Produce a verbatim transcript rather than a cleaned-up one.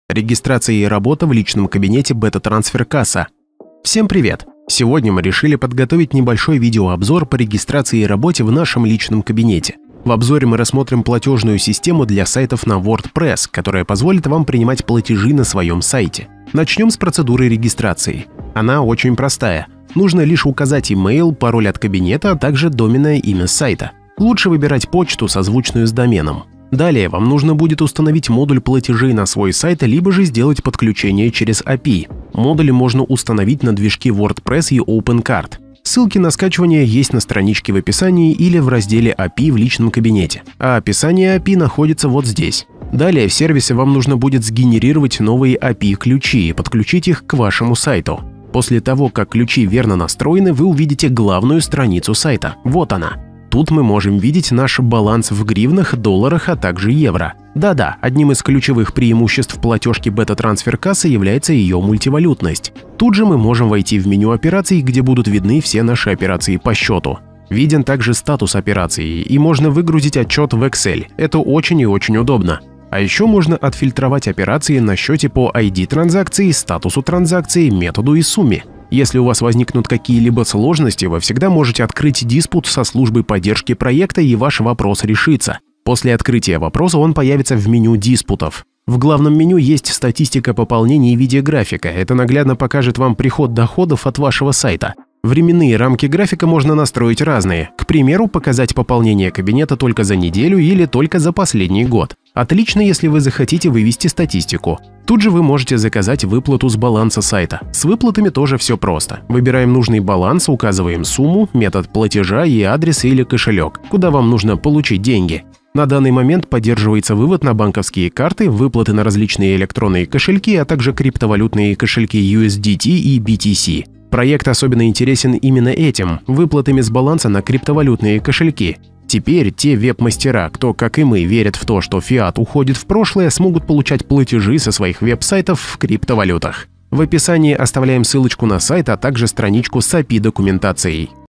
Регистрация и работа в личном кабинете бета-трансфер касса. Всем привет! Сегодня мы решили подготовить небольшой видеообзор по регистрации и работе в нашем личном кабинете. В обзоре мы рассмотрим платежную систему для сайтов на WordPress, которая позволит вам принимать платежи на своем сайте. Начнем с процедуры регистрации. Она очень простая. Нужно лишь указать email, пароль от кабинета, а также доменное имя сайта. Лучше выбирать почту, созвучную с доменом. Далее вам нужно будет установить модуль платежей на свой сайт, либо же сделать подключение через эй пи ай. Модули можно установить на движки WordPress и OpenCart. Ссылки на скачивание есть на страничке в описании или в разделе эй пи ай в личном кабинете, а описание эй пи ай находится вот здесь. Далее в сервисе вам нужно будет сгенерировать новые эй пи ай-ключи и подключить их к вашему сайту. После того, как ключи верно настроены, вы увидите главную страницу сайта. Вот она. Тут мы можем видеть наш баланс в гривнах, долларах, а также евро. Да-да, одним из ключевых преимуществ платежки бета-трансфер кассы является ее мультивалютность. Тут же мы можем войти в меню операций, где будут видны все наши операции по счету. Виден также статус операции, и можно выгрузить отчет в Excel. Это очень и очень удобно. А еще можно отфильтровать операции на счете по ай ди транзакции, статусу транзакции, методу и сумме. Если у вас возникнут какие-либо сложности, вы всегда можете открыть диспут со службой поддержки проекта, и ваш вопрос решится. После открытия вопроса он появится в меню диспутов. В главном меню есть статистика пополнений и видеографика. Это наглядно покажет вам приход доходов от вашего сайта. Временные рамки графика можно настроить разные. К примеру, показать пополнение кабинета только за неделю или только за последний год. Отлично, если вы захотите вывести статистику. Тут же вы можете заказать выплату с баланса сайта. С выплатами тоже все просто. Выбираем нужный баланс, указываем сумму, метод платежа и адрес или кошелек, куда вам нужно получить деньги. На данный момент поддерживается вывод на банковские карты, выплаты на различные электронные кошельки, а также криптовалютные кошельки ю эс ди ти и би ти си. Проект особенно интересен именно этим – выплатами с баланса на криптовалютные кошельки. Теперь те веб-мастера, кто, как и мы, верят в то, что фиат уходит в прошлое, смогут получать платежи со своих веб-сайтов в криптовалютах. В описании оставляем ссылочку на сайт, а также страничку с эй пи ай-документацией.